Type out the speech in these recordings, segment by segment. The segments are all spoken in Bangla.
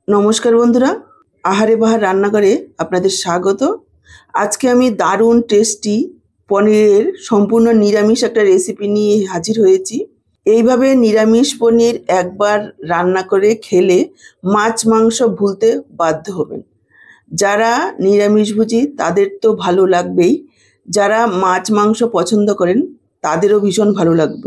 নমস্কার বন্ধুরা, আহারে বাহার রান্নাঘরে আপনাদের স্বাগত। আজকে আমি দারুণ টেস্টি পনিরের সম্পূর্ণ নিরামিষ একটা রেসিপি নিয়ে হাজির হয়েছি। এইভাবে নিরামিষ পনির একবার রান্না করে খেলে মাছ মাংস ভুলতে বাধ্য হবেন। যারা নিরামিষভোজী তাদের তো ভালো লাগবেই, যারা মাছ মাংস পছন্দ করেন তাদেরও ভীষণ ভালো লাগবে।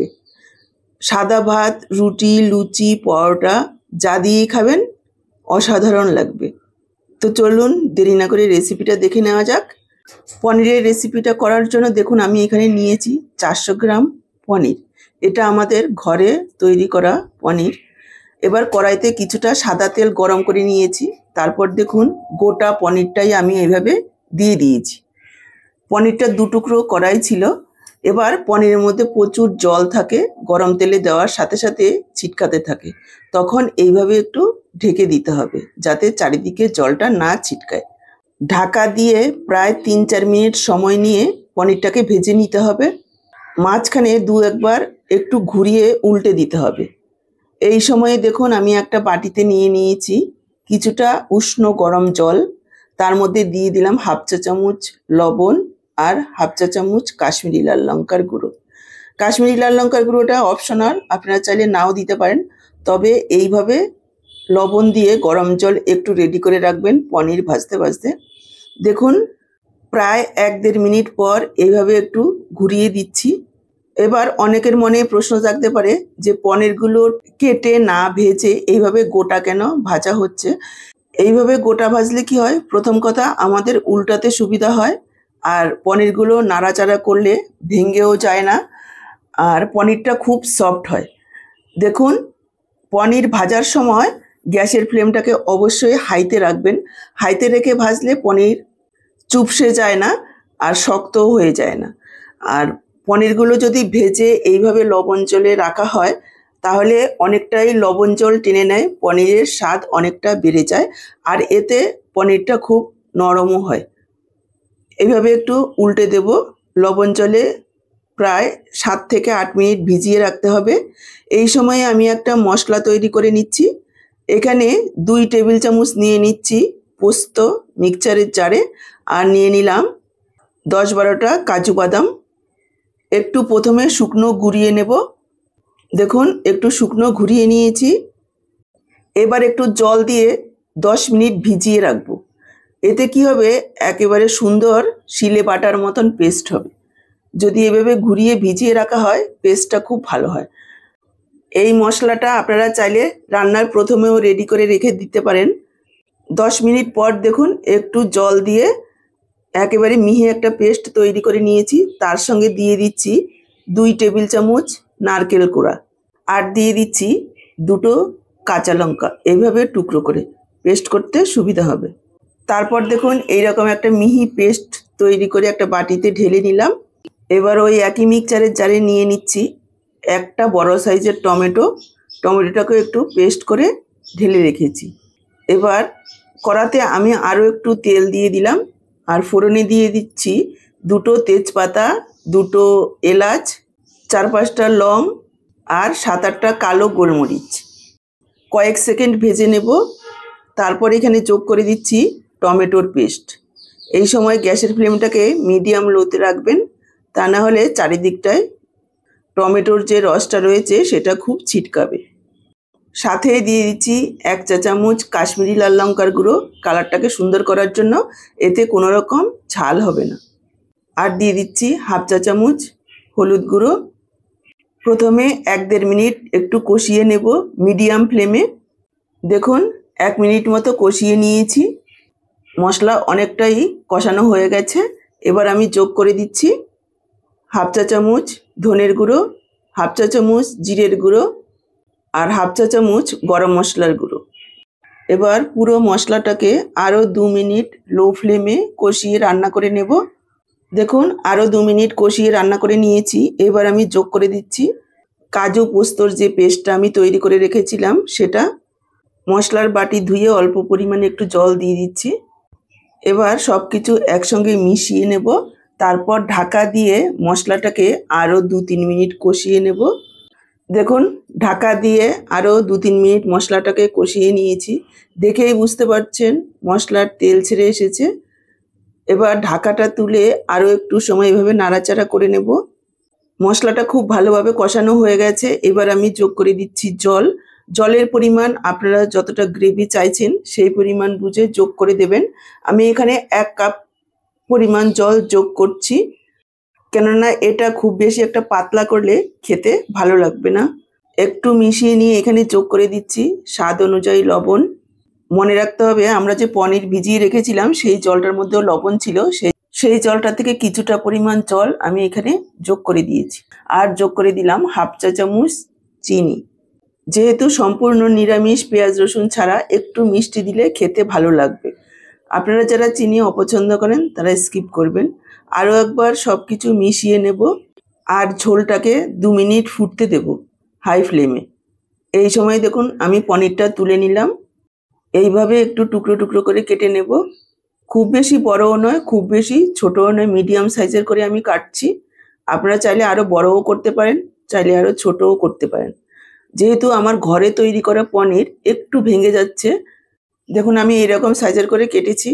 সাদা ভাত, রুটি, লুচি, পরোটা যা দিয়েই খাবেন অসাধারণ লাগবে। তো চলুন দেরি না করে রেসিপিটা দেখে নেওয়া যাক। পনিরের রেসিপিটা করার জন্য দেখুন আমি এখানে নিয়েছি 400 গ্রাম পনির। এটা আমাদের ঘরে তৈরি করা পনির। এবার কড়াইতে কিছুটা সাদা তেল গরম করে নিয়েছি। তারপর দেখুন গোটা পনিরটাই আমি এইভাবে দিয়ে দিয়েছি। পনিরটা 2 টুকরো কড়াই ছিল। এবার পনিরের মধ্যে প্রচুর জল থাকে, গরম তেলে দেওয়ার সাথে সাথে ছিটকাতে থাকে। তখন এইভাবে একটু ঢেকে দিতে হবে যাতে চারিদিকে জলটা না ছিটকায়। ঢাকা দিয়ে প্রায় 3-4 মিনিট সময় নিয়ে পনিরটাকে ভেজে নিতে হবে। মাঝখানে 2-1 বার একটু ঘুরিয়ে উল্টে দিতে হবে। এই সময়ে দেখুন আমি একটা বাটিতে নিয়ে নিয়েছি কিছুটা উষ্ণ গরম জল। তার মধ্যে দিয়ে দিলাম 1/2 চা চামচ লবণ আর 1/2 চা চামচ কাশ্মীরি লাল লঙ্কার গুঁড়ো। কাশ্মীরি লাল লঙ্কার গুঁড়োটা অপশনাল, আপনারা চাইলে নাও দিতে পারেন। তবে এইভাবে লবণ দিয়ে গরম জল একটু রেডি করে রাখবেন পনির ভাজতে ভাজতে। দেখুন প্রায় 1-1.5 মিনিট পর এইভাবে একটু ঘুরিয়ে দিচ্ছি। এবার অনেকের মনে প্রশ্ন থাকতে পারে যে পনিরগুলো কেটে না ভেজে এইভাবে গোটা কেন ভাজা হচ্ছে। এইভাবে গোটা ভাজলে কি হয়, প্রথম কথা আমাদের উল্টাতে সুবিধা হয়, আর পনিরগুলো নাড়াচাড়া করলে ভেঙেও যায় না, আর পনিরটা খুব সফট হয়। দেখুন পনির ভাজার সময় গ্যাসের ফ্লেমটাকে অবশ্যই হাইতে রাখবেন। হাইতে রেখে ভাজলে পনির চুপসে যায় না আর শক্তও হয়ে যায় না। আর পনিরগুলো যদি ভেজে এইভাবে লবণ জলে রাখা হয় তাহলে অনেকটাই লবণ জল টেনে নেয়, পনিরের স্বাদ অনেকটা বেড়ে যায়, আর এতে পনিরটা খুব নরমও হয়। এইভাবে একটু উল্টে দেব। লবণ জলে প্রায় 7 থেকে 8 মিনিট ভিজিয়ে রাখতে হবে। এই সময়ে আমি একটা মশলা তৈরি করে নিচ্ছি। এখানে 2 টেবিল চামচ নিয়ে নিচ্ছি পোস্ত মিক্সচারের জারে, আর নিয়ে নিলাম 10-12টা কাজু বাদাম। একটু প্রথমে শুকনো গুঁড়িয়ে নেব। দেখুন একটু শুকনো ঘুরিয়ে নিয়েছি। এবার একটু জল দিয়ে 10 মিনিট ভিজিয়ে রাখবো। এতে কি হবে, একেবারে সুন্দর শিলে বাটার মতন পেস্ট হবে। যদি এভাবে ঘুরিয়ে ভিজিয়ে রাখা হয় পেস্টটা খুব ভালো হয়। এই মশলাটা আপনারা চাইলে রান্নার প্রথমেও রেডি করে রেখে দিতে পারেন। 10 মিনিট পর দেখুন একটু জল দিয়ে একেবারে মিহি একটা পেস্ট তৈরি করে নিয়েছি। তার সঙ্গে দিয়ে দিচ্ছি 2 টেবিল চামচ নারকেল কোড়া, আর দিয়ে দিচ্ছি 2টো কাঁচা লঙ্কা, এইভাবে টুকরো করে পেস্ট করতে সুবিধা হবে। তারপর দেখুন এইরকম একটা মিহি পেস্ট তৈরি করে একটা বাটিতে ঢেলে নিলাম। এবার ওই একই মিক্সচারের জারে নিয়ে নিচ্ছি একটা বড় সাইজের টমেটোটাকে একটু পেস্ট করে ঢেলে রেখেছি। এবার কড়াতে আমি আরও একটু তেল দিয়ে দিলাম, আর ফোড়নে দিয়ে দিচ্ছি 2টো তেজপাতা, 2টো এলাচ, 4-5টা লং, আর 7-8টা কালো গোলমরিচ। কয়েক সেকেন্ড ভেজে নেব। তারপর এখানে যোগ করে দিচ্ছি টমেটোর পেস্ট। এই সময় গ্যাসের ফ্লেমটাকে মিডিয়াম লোতে রাখবেন, তা না হলে চারিদিকটায় টমেটোর যে রসটা রয়েছে সেটা খুব ছিটকাবে। সাথে দিয়ে দিচ্ছি 1 চা চামচ কাশ্মীরি লাল লঙ্কার গুঁড়ো, কালারটাকে সুন্দর করার জন্য, এতে কোনো রকম ঝাল হবে না। আর দিয়ে দিচ্ছি 1/2 চা চামচ হলুদ গুঁড়ো। প্রথমে 1-1.5 মিনিট একটু কষিয়ে নেব মিডিয়াম ফ্লেমে। দেখুন 1 মিনিট মতো কষিয়ে নিয়েছি। মশলা অনেকটাই কষানো হয়ে গেছে। এবার আমি যোগ করে দিচ্ছি 1/2 চা চামচ ধনের গুঁড়ো, 1/2 চা চামচ জিরের গুঁড়ো, আর 1/2 চা চামচ গরম মশলার গুঁড়ো। এবার পুরো মশলাটাকে আরও 2 মিনিট লো ফ্লেমে কষিয়ে রান্না করে নেব। দেখুন আরও 2 মিনিট কষিয়ে রান্না করে নিয়েছি। এবার আমি যোগ করে দিচ্ছি কাজু পোস্তর যে পেস্টটা আমি তৈরি করে রেখেছিলাম সেটা। মশলার বাটি ধুয়ে অল্প পরিমাণে একটু জল দিয়ে দিচ্ছি। এবার সব কিছু একসঙ্গে মিশিয়ে নেব। তারপর ঢাকা দিয়ে মশলাটাকে আরও 2-3 মিনিট কষিয়ে নেব। দেখুন ঢাকা দিয়ে আরও 2-3 মিনিট মশলাটাকে কষিয়ে নিয়েছি। দেখেই বুঝতে পারছেন মশলার তেল ছেড়ে এসেছে। এবার ঢাকাটা তুলে আরও একটু সময় এভাবে নাড়াচাড়া করে নেব। মশলাটা খুব ভালোভাবে কষানো হয়ে গেছে। এবার আমি যোগ করে দিচ্ছি জল। জলের পরিমাণ আপনারা যতটা গ্রেভি চাইছেন সেই পরিমাণ বুঝে যোগ করে দেবেন। আমি এখানে 1 কাপ পরিমাণ জল যোগ করছি, কেননা এটা খুব বেশি একটা পাতলা করলে খেতে ভালো লাগবে না। একটু মিশিয়ে নিয়ে এখানে যোগ করে দিচ্ছি স্বাদ অনুযায়ী লবণ। মনে রাখতে হবে আমরা যে পনির ভিজিয়ে রেখেছিলাম সেই জলটার মধ্যেও লবণ ছিল, সেই জলটা থেকে কিছুটা পরিমাণ জল আমি এখানে যোগ করে দিয়েছি। আর যোগ করে দিলাম 1/2 চা চামচ চিনি। যেহেতু সম্পূর্ণ নিরামিষ পেঁয়াজ রসুন ছাড়া একটু মিষ্টি দিলে খেতে ভালো লাগবে। আপনারা যারা চিনি অপছন্দ করেন তারা স্কিপ করবেন। আরও একবার সব কিছু মিশিয়ে নেব আর ঝোলটাকে 2 মিনিট ফুটতে দেব হাই ফ্লেমে। এই সময় দেখুন আমি পনিরটা তুলে নিলাম। এইভাবে একটু টুকরো টুকরো করে কেটে নেব। খুব বেশি বড়ও নয়, খুব বেশি ছোটও নয়, মিডিয়াম সাইজের করে আমি কাটছি। আপনারা চাইলে আরও বড়ও করতে পারেন, চাইলে আরও ছোটও করতে পারেন। যেহেতু আমার ঘরে তৈরি করা পনির একটু ভেঙে যাচ্ছে, দেখুন আমি এরকম সাইজের করে কেটেছি।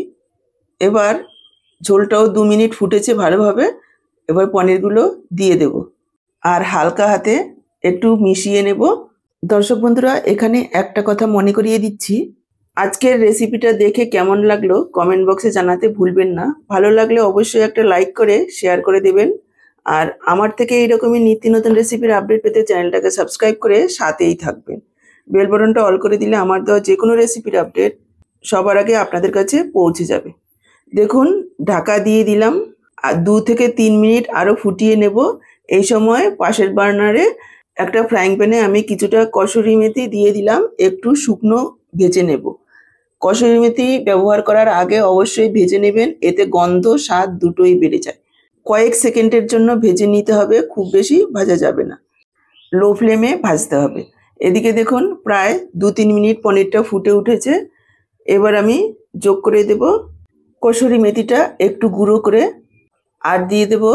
এবার ঝোলটাও 2 মিনিট ফুটেছে ভালোভাবে। এবার পনিরগুলো দিয়ে দেব আর হালকা হাতে একটু মিশিয়ে নেব। দর্শক বন্ধুরা, এখানে একটা কথা মনে করিয়ে দিচ্ছি, আজকের রেসিপিটা দেখে কেমন লাগলো কমেন্ট বক্সে জানাতে ভুলবেন না। ভালো লাগলে অবশ্যই একটা লাইক করে শেয়ার করে দেবেন। আর আমার থেকে এইরকমই নিত্য নতুন রেসিপির আপডেট পেতে চ্যানেলটাকে সাবস্ক্রাইব করে সাথেই থাকবেন। বেল বাটনটা অল করে দিলে আমার দেওয়া যে কোনো রেসিপির আপডেট সবার আগে আপনাদের কাছে পৌঁছে যাবে। দেখুন ঢাকা দিয়ে দিলাম আর 2 থেকে 3 মিনিট আরও ফুটিয়ে নেব। এই সময় পাশের বার্নারে একটা ফ্রাইং প্যানে আমি কিছুটা কসুরি মেথি দিয়ে দিলাম, একটু শুকনো ভেজে নেব। কসুরি মেথি ব্যবহার করার আগে অবশ্যই ভেজে নেবেন, এতে গন্ধ স্বাদ দুটোই বেড়ে যায়। কয়েক সেকেন্ডের জন্য ভেজে নিতে হবে, খুব বেশি ভাজা যাবে না, লো ফ্লেমে ভাজতে হবে। এদিকে দেখুন প্রায় 2-3 মিনিট পনিরটা ফুটে উঠেছে। এবার আমি যোগ করে দেব কসুরি মেথিটা একটু গুঁড়ো করে, আর দিয়ে দেব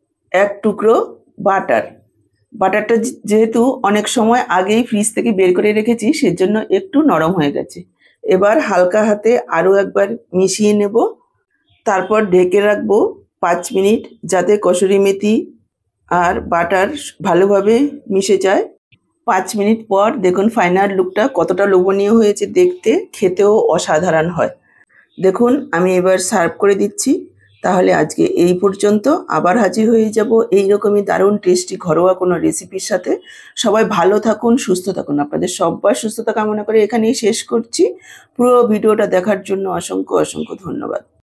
1 টুকরো বাটার। বাটারটা যেহেতু অনেক সময় আগেই ফ্রিজ থেকে বের করে রেখেছি সেজন্য একটু নরম হয়ে গেছে। এবার হালকা হাতে আরও একবার মিশিয়ে নেব, তারপর ঢেকে রাখবো 5 মিনিট যাতে কসুরি মেথি আর বাটার ভালোভাবে মিশে যায়। 5 মিনিট পর দেখুন ফাইনাল লুকটা কতটা লোভনীয় হয়েছে দেখতে, খেতেও অসাধারণ হয়। দেখুন আমি এবার সার্ভ করে দিচ্ছি। তাহলে আজকে এই পর্যন্ত, আবার হাজির হয়ে যাব এইরকমই দারুণ টেস্টি ঘরোয়া কোনো রেসিপির সাথে। সবাই ভালো থাকুন, সুস্থ থাকুন। আপনাদের সবার সুস্থতা কামনা করে এখানেই শেষ করছি। পুরো ভিডিওটা দেখার জন্য অসংখ্য অসংখ্য ধন্যবাদ।